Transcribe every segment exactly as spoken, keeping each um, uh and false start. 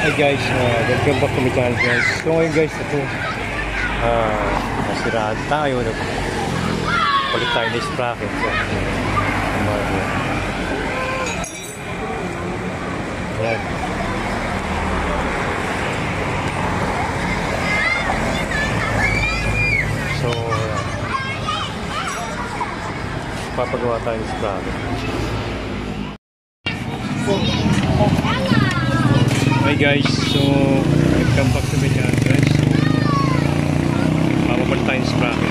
Hi guys, uh, welcome back to my channel guys. So ngayon guys, ito uh, nasiraan tayo, palit tayo na sprocket. So, yan. So uh, papagawa tayo ng sprocket. Hi guys, so welcome back to my channel guys. Papapalit tayo ng sprocket.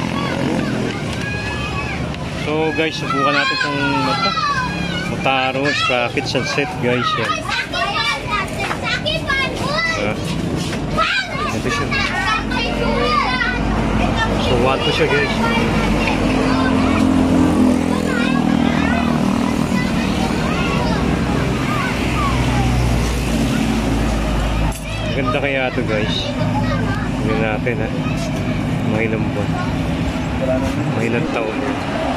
So guys, subukan natin itong mata Motaro sprocket sunset guys. Yan. Uh, ito siya. So one to siya guys. Maganda kaya ito guys. Tignan natin ha. Mahinang buwan. Mahinang taon.